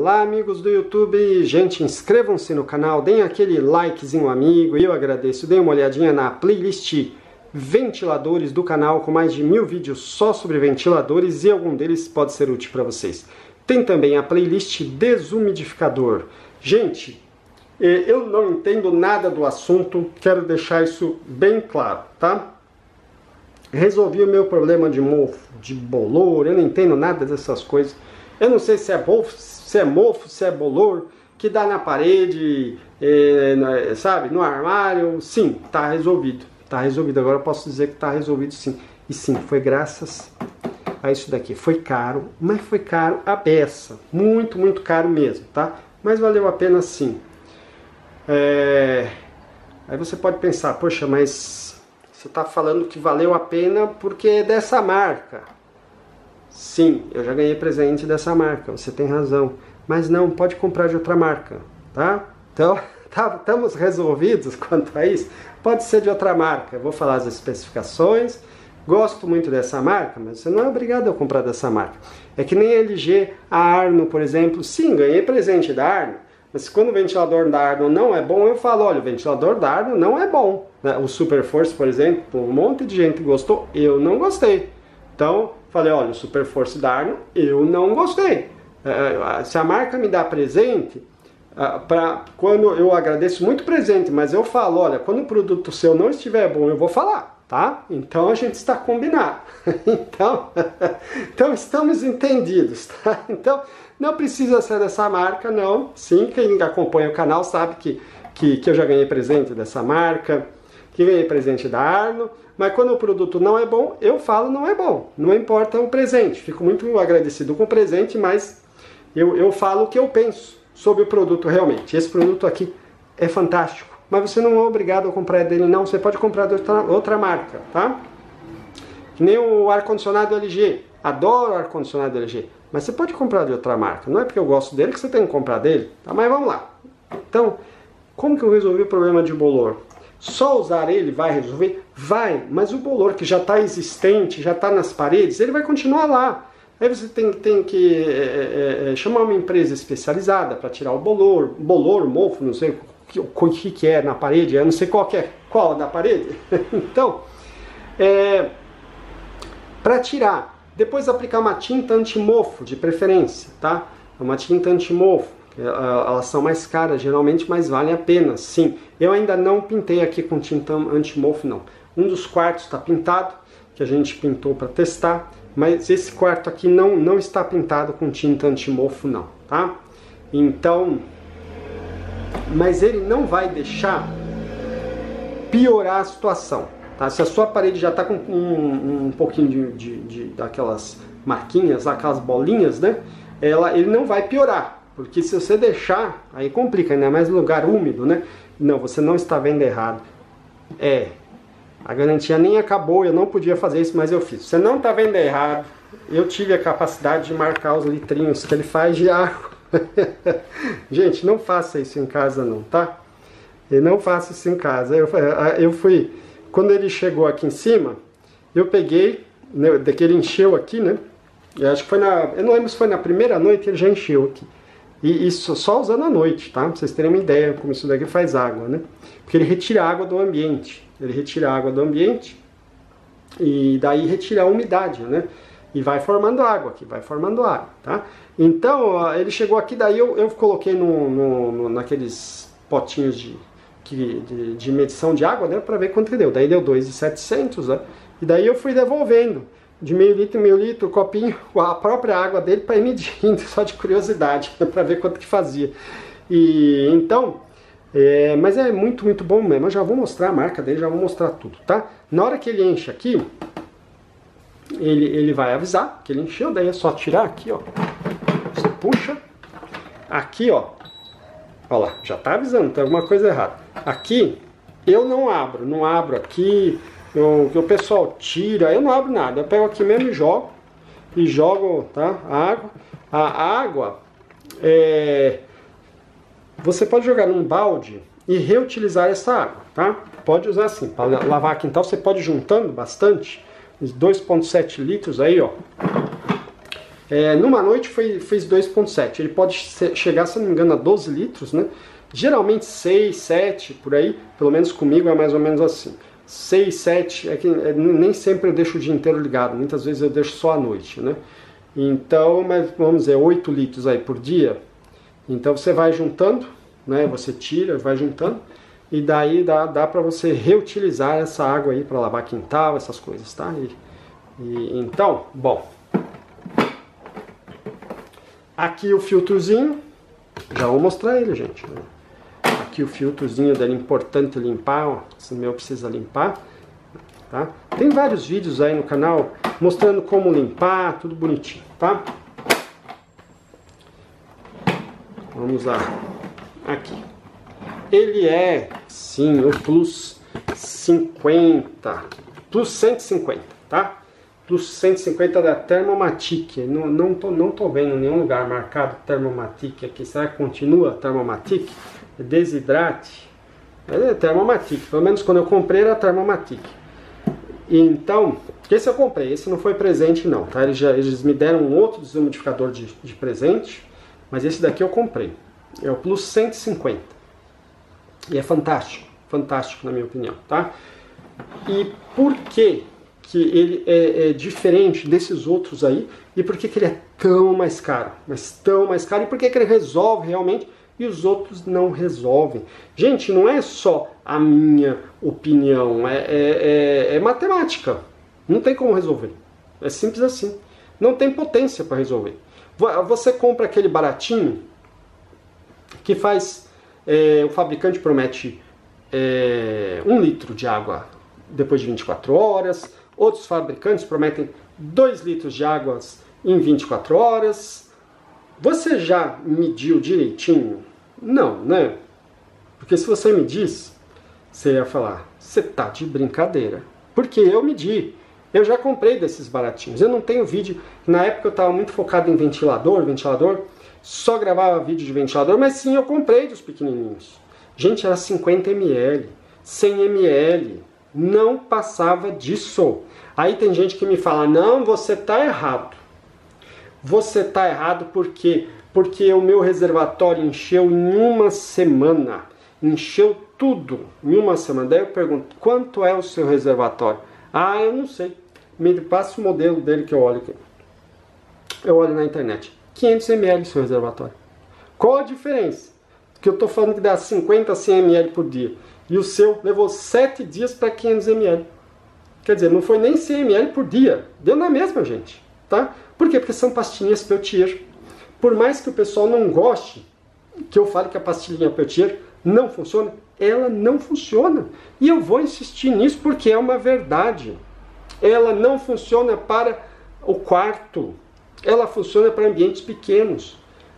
Olá amigos do YouTube, gente, inscrevam-se no canal, deem aquele likezinho amigo, eu agradeço. Deem uma olhadinha na playlist ventiladores do canal, com mais de 1000 vídeos só sobre ventiladores e algum deles pode ser útil para vocês. Tem também a playlist desumidificador. Gente, eu não entendo nada do assunto, quero deixar isso bem claro, tá? Resolvi o meu problema de mofo, de bolor, eu não entendo nada dessas coisas. Eu não sei se é mofo, se é bolor, que dá na parede, sabe, no armário. Sim, tá resolvido. Tá resolvido, agora eu posso dizer que tá resolvido sim. E sim, foi graças a isso daqui. Foi caro, mas foi caro a beça. Muito, muito caro mesmo, tá? Mas valeu a pena sim. Aí você pode pensar, poxa, mas você tá falando que valeu a pena porque é dessa marca. Sim, eu já ganhei presente dessa marca, você tem razão. Mas não, pode comprar de outra marca, tá? Então, estamos resolvidos quanto a isso. Pode ser de outra marca, eu vou falar as especificações. Gosto muito dessa marca, mas você não é obrigado a comprar dessa marca. É que nem a LG, a Arno, por exemplo. Sim, ganhei presente da Arno. Mas quando o ventilador da Arno não é bom, eu falo, olha, o ventilador da Arno não é bom. O Super Force, por exemplo, um monte de gente gostou, eu não gostei. Então, falei, olha, o Super Force da Arno, eu não gostei. Se a marca me dá presente, quando eu agradeço muito presente, mas eu falo, olha, quando o produto seu não estiver bom, eu vou falar, tá? Então a gente está combinado. Então estamos entendidos, tá? Então não precisa ser dessa marca, não. Sim, quem acompanha o canal sabe que eu já ganhei presente dessa marca, que ganhei presente da Arno. Mas quando o produto não é bom, eu falo não é bom. Não importa o presente. Fico muito agradecido com o presente, mas eu falo o que eu penso sobre o produto realmente. Esse produto aqui é fantástico. Mas você não é obrigado a comprar dele, não. Você pode comprar de outra marca, tá? Que nem o ar-condicionado LG. Adoro ar-condicionado LG. Mas você pode comprar de outra marca. Não é porque eu gosto dele que você tem que comprar dele. Tá? Mas vamos lá. Então, como que eu resolvi o problema de bolor? Só usar ele vai resolver? Vai, mas o bolor que já está existente, já está nas paredes, ele vai continuar lá. Aí você tem que chamar uma empresa especializada para tirar o bolor, mofo, não sei o que é na parede, eu não sei qual da parede. Então, para tirar, depois aplicar uma tinta anti-mofo, de preferência, tá? Uma tinta anti-mofo. Elas são mais caras, geralmente, mas valem a pena, sim. Eu ainda não pintei aqui com tinta anti-mofo, não. Um dos quartos está pintado, que a gente pintou para testar, mas esse quarto aqui não está pintado com tinta anti-mofo, não, tá? Então, mas ele não vai deixar piorar a situação, tá? Se a sua parede já está com um pouquinho daquelas marquinhas, aquelas bolinhas, né? Ele não vai piorar. Porque se você deixar, aí complica, ainda mais no lugar úmido, né? Não, você não está vendo errado. A garantia nem acabou, eu não podia fazer isso, mas eu fiz. Você não está vendo errado. Eu tive a capacidade de marcar os litrinhos que ele faz de água. Gente, não faça isso em casa não, tá? Não faça isso em casa. Eu fui, quando ele chegou aqui em cima, eu peguei, né, daquele encheu aqui, né? Eu acho que foi eu não lembro se foi na primeira noite, ele já encheu aqui. E isso só usando à noite, tá? Pra vocês terem uma ideia como isso daqui faz água, né? Porque ele retira a água do ambiente. Ele retira a água do ambiente e daí retira a umidade, né? E vai formando água aqui, vai formando água, tá? Então, ele chegou aqui, daí eu coloquei naqueles potinhos de medição de água, né? Pra ver quanto que deu. Daí deu 2.700, né? E daí eu fui devolvendo. De meio litro, copinho, a própria água dele para ir medindo, só de curiosidade, para ver quanto que fazia. E então, mas é muito, muito bom mesmo. Eu já vou mostrar a marca dele, já vou mostrar tudo, tá? Na hora que ele enche aqui, ele vai avisar que ele encheu, daí é só tirar aqui, ó. Você puxa, aqui, ó. Olha lá, já tá avisando, tem alguma coisa errada. Aqui, eu não abro aqui. O pessoal tira, eu não abro nada, eu pego aqui mesmo e jogo, tá? A água, você pode jogar num balde e reutilizar essa água, tá? Pode usar assim, para lavar quintal, você pode ir juntando bastante, 2,7 litros aí, ó. Numa noite fez 2,7. Ele pode chegar, se não me engano, a 12 litros, né? Geralmente 6, 7, por aí. Pelo menos comigo é mais ou menos assim. 6, 7, nem sempre eu deixo o dia inteiro ligado. Muitas vezes eu deixo só à noite, né? Então, mas vamos dizer, 8 litros aí por dia. Então você vai juntando, né? Você tira, vai juntando. E daí dá para você reutilizar essa água aí para lavar quintal, essas coisas, tá? Então, bom. Aqui o filtrozinho. Já vou mostrar ele, gente. Aqui o filtrozinho dele, importante limpar, ó. Esse meu precisa limpar, tá? Tem vários vídeos aí no canal mostrando como limpar, tudo bonitinho, tá? Vamos lá. Aqui. Ele é, sim, o Plus 50, Plus 150, tá? Plus 150 da Thermomatic. Não tô vendo nenhum lugar marcado Thermomatic aqui. Será que continua Thermomatic? Desidrate. É Thermomatic. Pelo menos quando eu comprei era Thermomatic. Então, esse eu comprei. Esse não foi presente não, tá? Eles me deram um outro desumidificador de presente. Mas esse daqui eu comprei. É o Plus 150. E é fantástico. Fantástico na minha opinião, tá? E por que ele é diferente desses outros aí? E por que ele é tão mais caro? Mas tão mais caro. E por que ele resolve realmente e os outros não resolvem? Gente, não é só a minha opinião. É matemática. Não tem como resolver. É simples assim. Não tem potência para resolver. Você compra aquele baratinho que faz... o fabricante promete 1 litro de água depois de 24 horas. Outros fabricantes prometem 2 litros de água em 24 horas. Você já mediu direitinho? Não, né? Porque se você medisse, você ia falar, você tá de brincadeira. Porque eu medi. Eu já comprei desses baratinhos. Eu não tenho vídeo. Na época eu estava muito focado em ventilador. Só gravava vídeo de ventilador, mas sim, eu comprei dos pequenininhos. Gente, era 50 ml, 100 ml. Não passava disso. Aí tem gente que me fala, não, você tá errado. Você tá errado por quê? Porque o meu reservatório encheu em uma semana. Encheu tudo em uma semana. Daí eu pergunto, quanto é o seu reservatório? Ah, eu não sei. Me passa o modelo dele que eu olho aqui. Eu olho na internet. 500 ml seu reservatório. Qual a diferença? Que eu estou falando que dá 50 a 100 ml por dia. E o seu levou 7 dias para 500 ml. Quer dizer, não foi nem 100 ml por dia. Deu na mesma, gente. Tá? Por quê? Porque são pastilhinhas Peltier. Por mais que o pessoal não goste que eu fale que a pastilhinha Peltier não funciona, ela não funciona. E eu vou insistir nisso porque é uma verdade. Ela não funciona para o quarto. Ela funciona para ambientes pequenos.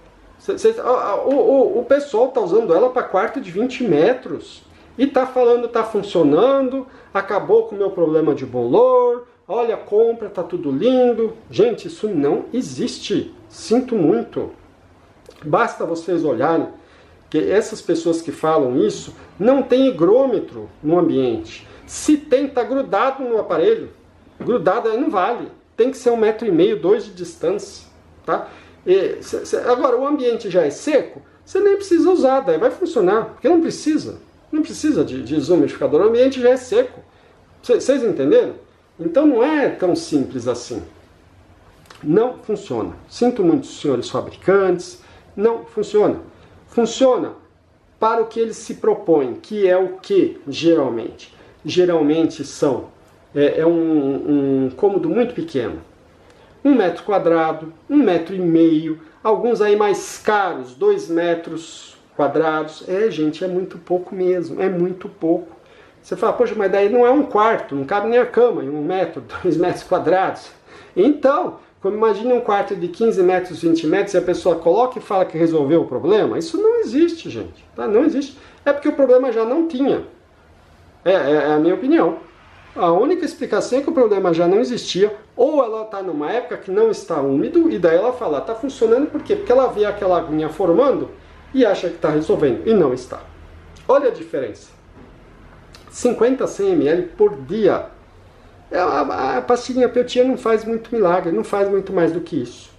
O pessoal está usando ela para quarto de 20 metros. E está falando, está funcionando, acabou com o meu problema de bolor, olha, compra, está tudo lindo. Gente, isso não existe. Sinto muito. Basta vocês olharem que essas pessoas que falam isso não tem higrômetro no ambiente. Se tem, está grudado no aparelho. Grudado aí não vale. Tem que ser 1,5 m, 2 de distância. Tá? Agora, o ambiente já é seco, você nem precisa usar, daí vai funcionar, porque não precisa. Não precisa de desumidificador, o ambiente já é seco. Vocês entenderam? Então não é tão simples assim. Não funciona. Sinto muito, senhores fabricantes, não funciona. Funciona para o que eles se propõem, que é o que, geralmente? Geralmente são um cômodo muito pequeno. 1 metro quadrado, 1,5 metro, alguns aí mais caros, 2 metros quadrados. Gente, é muito pouco mesmo, é muito pouco. Você fala, poxa, mas daí não é um quarto, não cabe nem a cama em 1 metro, 2 metros quadrados. Então, como imagine um quarto de 15 metros, 20 metros, e a pessoa coloca e fala que resolveu o problema, isso não existe, gente. Tá? Não existe. É porque o problema já não tinha. É a minha opinião. A única explicação é que o problema já não existia, ou ela está numa época que não está úmido, e daí ela fala, está funcionando por quê? Porque ela vê aquela aguinha formando e acha que está resolvendo, e não está. Olha a diferença. 50 a 100 ml por dia. A pastilhinha Peltier não faz muito milagre, não faz muito mais do que isso.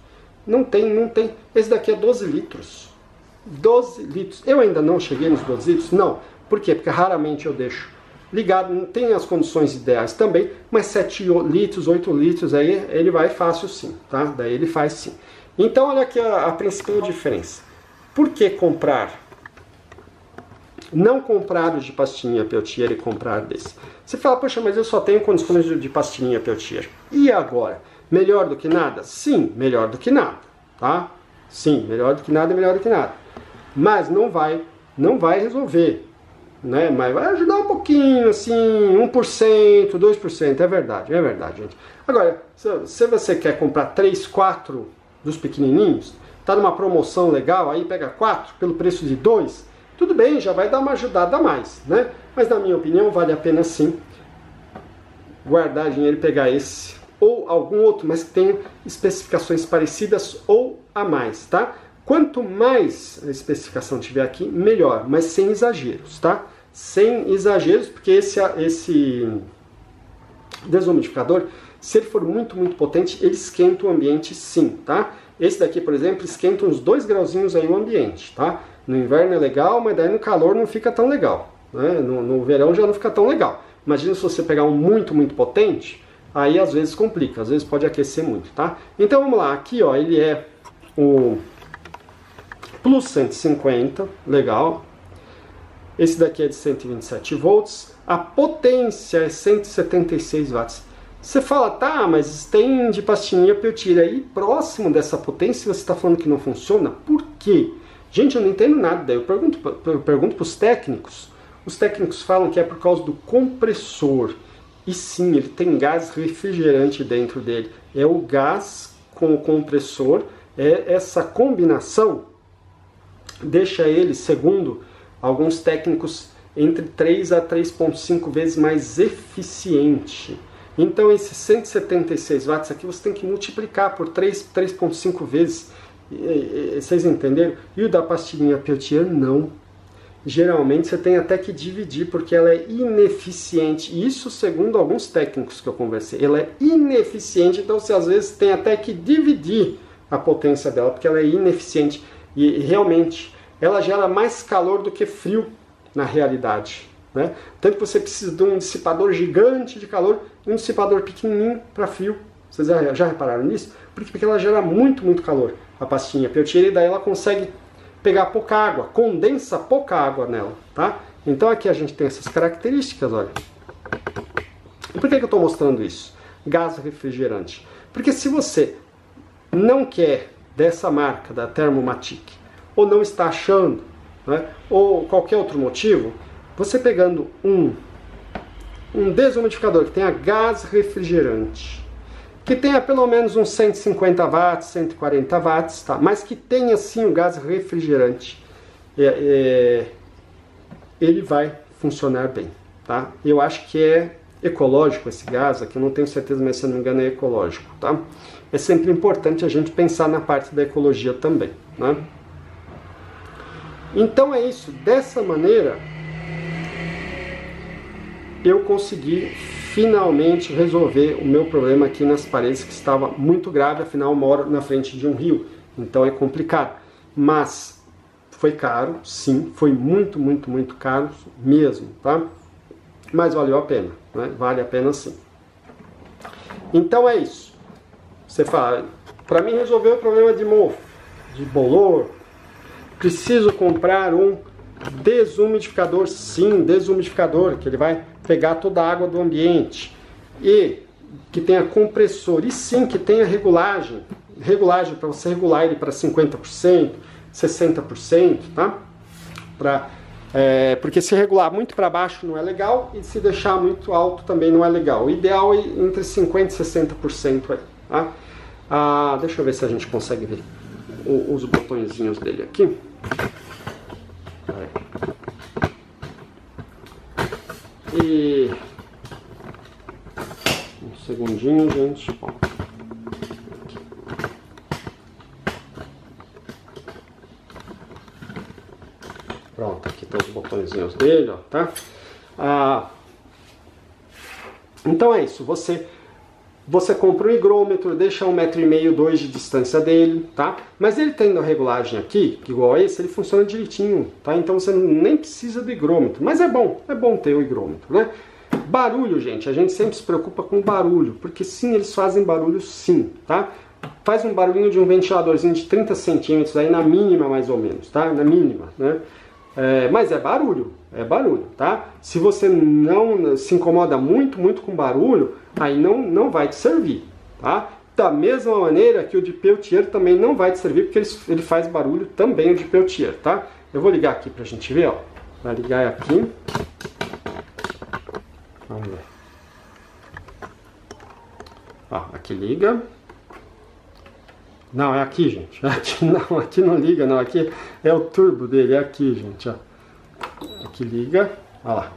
Não tem, não tem. Esse daqui é 12 litros. 12 litros. Eu ainda não cheguei nos 12 litros? Não. Por quê? Porque raramente eu deixo ligado. Não tem as condições ideais também, mas 7 litros, 8 litros, aí ele vai fácil sim, tá? Daí ele faz sim. Então, olha aqui a principal diferença. Por que comprar? Não comprar o de pastinha Peltier e comprar desse. Você fala, poxa, mas eu só tenho condições de pastinha Peltier. E agora? Melhor do que nada? Sim, melhor do que nada, tá? Sim, melhor do que nada é melhor do que nada. Mas não vai resolver, né? Mas vai ajudar um pouquinho, assim, 1%, 2%, é verdade, gente. Agora, se você quer comprar 3, 4 dos pequenininhos, tá numa promoção legal, aí pega 4 pelo preço de 2, tudo bem, já vai dar uma ajudada a mais, né? Mas na minha opinião vale a pena sim guardar dinheiro e pegar esse ou algum outro, mas que tenha especificações parecidas ou a mais, tá? Quanto mais a especificação tiver aqui, melhor, mas sem exageros, tá? Sem exageros, porque esse desumidificador, se ele for muito potente, ele esquenta o ambiente sim, tá? Esse daqui, por exemplo, esquenta uns 2 grauzinhos aí o ambiente, tá? No inverno é legal, mas daí no calor não fica tão legal, né? No verão já não fica tão legal. Imagina se você pegar um muito potente, aí às vezes complica, às vezes pode aquecer muito, tá? Então vamos lá, aqui ó, ele é o Plus 150, legal. Esse daqui é de 127 volts, a potência é 176 watts. Você fala, tá, mas tem de pastinha Peltier aí próximo dessa potência, você está falando que não funciona? Por quê? Gente, eu não entendo nada, daí eu pergunto para os técnicos. Os técnicos falam que é por causa do compressor. E sim, ele tem gás refrigerante dentro dele. É o gás com o compressor, essa combinação deixa ele, segundo alguns técnicos, entre 3 a 3,5 vezes mais eficiente. Então esses 176 watts aqui você tem que multiplicar por 3,5 vezes. Vocês entenderam? E o da pastilhinha Peltier não. Geralmente você tem até que dividir, porque ela é ineficiente. Isso segundo alguns técnicos que eu conversei. Ela é ineficiente, então você às vezes tem até que dividir a potência dela, porque ela é ineficiente. E realmente, ela gera mais calor do que frio na realidade, né? Tanto que você precisa de um dissipador gigante de calor e um dissipador pequenininho para frio. Vocês já repararam nisso? Porque ela gera muito calor, a pastinha Peltier, e daí ela consegue pegar pouca água, condensa pouca água nela, tá? Então aqui a gente tem essas características, olha. E por que eu estou mostrando isso? Gás refrigerante. Porque se você não quer dessa marca, da Thermomatic, ou não está achando, né, ou qualquer outro motivo, você pegando um desumidificador que tenha gás refrigerante, que tenha pelo menos uns 150 watts, 140 watts, tá? Mas que tenha sim o gás refrigerante, ele vai funcionar bem, tá? Eu acho que é ecológico esse gás aqui, não tenho certeza, mas se eu não me engano é ecológico, tá? É sempre importante a gente pensar na parte da ecologia também, né? Então é isso, dessa maneira eu consegui finalmente resolver o meu problema aqui nas paredes, que estava muito grave, afinal eu moro na frente de um rio, então é complicado. Mas foi caro, sim, foi muito caro mesmo, tá? Mas valeu a pena, né? Vale a pena sim. Então é isso. Você fala, para mim resolver o problema de mofo, de bolor, preciso comprar um desumidificador, sim, desumidificador, que ele vai pegar toda a água do ambiente e que tenha compressor, e sim, que tenha regulagem para você regular ele para 50%, 60%, tá? Porque se regular muito para baixo não é legal, e se deixar muito alto também não é legal. O ideal é entre 50% e 60% aí, tá? Deixa eu ver se a gente consegue ver os botõezinhos dele aqui. E um segundinho, gente. Bom. Pronto, aqui tem os botõezinhos dele, ó, tá? Então é isso, você você compra um higrômetro, deixa 1,5 m, 2 de distância dele, tá? Mas ele tendo a regulagem aqui, igual a esse, ele funciona direitinho, tá? Então você nem precisa do higrômetro, mas é bom ter o higrômetro, né? Barulho, gente, a gente sempre se preocupa com barulho, porque sim, eles fazem barulho sim, tá? Faz um barulhinho de um ventiladorzinho de 30 centímetros aí na mínima mais ou menos, tá? Na mínima, né? Mas é barulho, tá? Se você não se incomoda muito com barulho, aí não vai te servir, tá? Da mesma maneira que o de Peltier também não vai te servir, porque ele faz barulho também, o de Peltier, tá? Eu vou ligar aqui pra gente ver, ó. Vai ligar aqui. Vamos ver. Ó, aqui liga. Não, é aqui, gente. Aqui não liga, não. Aqui é o turbo dele, é aqui, gente. Ó. Aqui liga. Olha lá.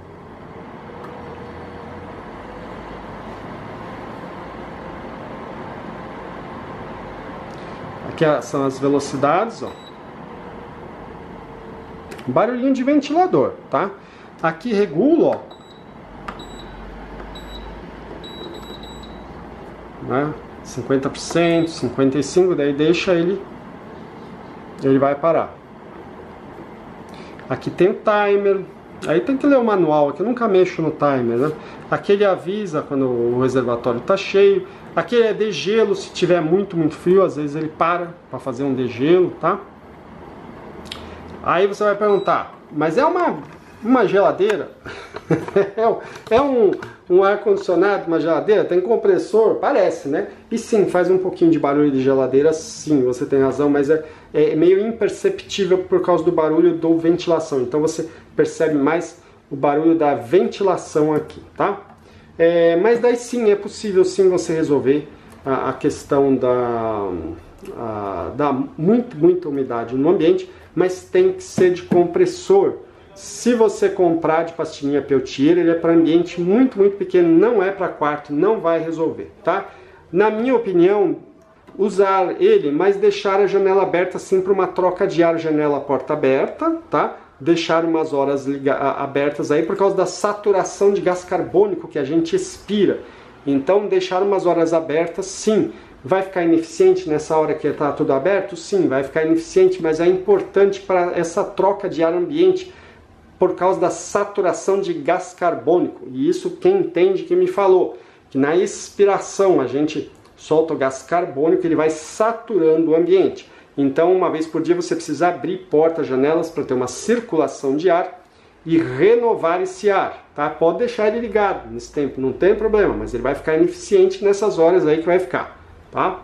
Aqui são as velocidades, ó. Barulhinho de ventilador, tá? Aqui regula, ó. Né? 50%, 55%, daí deixa ele vai parar. Aqui tem o timer, aí tem que ler o manual, aqui eu nunca mexo no timer, né? Aqui ele avisa quando o reservatório está cheio. Aqui é degelo, se tiver muito frio, às vezes ele para fazer um degelo, tá? Aí você vai perguntar, mas é uma geladeira? é um ar-condicionado, uma geladeira? Tem compressor? Parece, né? E sim, faz um pouquinho de barulho de geladeira, sim, você tem razão, mas é meio imperceptível por causa do barulho da ventilação. Então você percebe mais o barulho da ventilação aqui, tá? Mas daí sim, é possível sim você resolver a questão da muita umidade no ambiente, mas tem que ser de compressor. Se você comprar de pastilhinha Peltier, ele é para ambiente muito pequeno, não é para quarto, não vai resolver, tá? Na minha opinião, usar ele, mas deixar a janela aberta assim para uma troca de ar, janela porta aberta, tá? Deixar umas horas abertas aí por causa da saturação de gás carbônico que a gente expira. Então, deixar umas horas abertas, sim. Vai ficar ineficiente nessa hora que está tudo aberto? Sim, vai ficar ineficiente, mas é importante para essa troca de ar ambiente por causa da saturação de gás carbônico. E isso quem entende que me falou, que na expiração a gente solta o gás carbônico, ele vai saturando o ambiente. Então, uma vez por dia você precisa abrir portas, janelas para ter uma circulação de ar e renovar esse ar, tá? Pode deixar ele ligado nesse tempo, não tem problema, mas ele vai ficar ineficiente nessas horas aí que vai ficar, tá?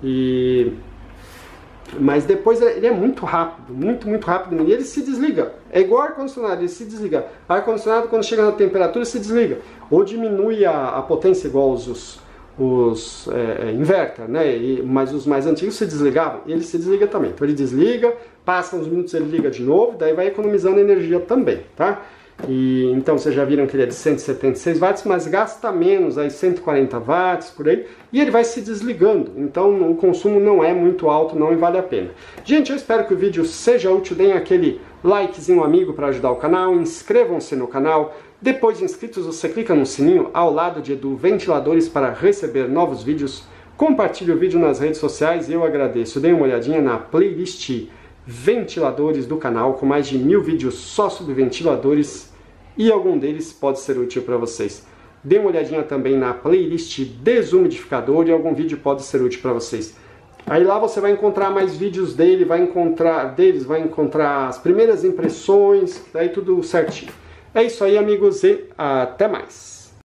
Mas depois ele é muito rápido, muito rápido, e ele se desliga. É igual ar-condicionado, ele se desliga. Ar-condicionado, quando chega na temperatura, se desliga. Ou diminui a potência, igual os inverter, né? Mas os mais antigos se desligavam, ele se desliga também. Então ele desliga, passa uns minutos, ele liga de novo, daí vai economizando energia também, tá? Então vocês já viram que ele é de 176 watts, mas gasta menos, aí 140 watts, por aí, e ele vai se desligando. Então o consumo não é muito alto, não vale a pena. Gente, eu espero que o vídeo seja útil, deem aquele likezinho amigo para ajudar o canal, inscrevam-se no canal. Depois de inscritos, você clica no sininho ao lado de Edu Ventiladores para receber novos vídeos. Compartilhe o vídeo nas redes sociais e eu agradeço. Deem uma olhadinha na playlist Ventiladores do canal, com mais de 1000 vídeos só sobre ventiladores, e algum deles pode ser útil para vocês. Dê uma olhadinha também na playlist Desumidificador, e algum vídeo pode ser útil para vocês. Aí lá você vai encontrar mais vídeos vai encontrar as primeiras impressões, daí tudo certinho. É isso aí, amigos, e até mais!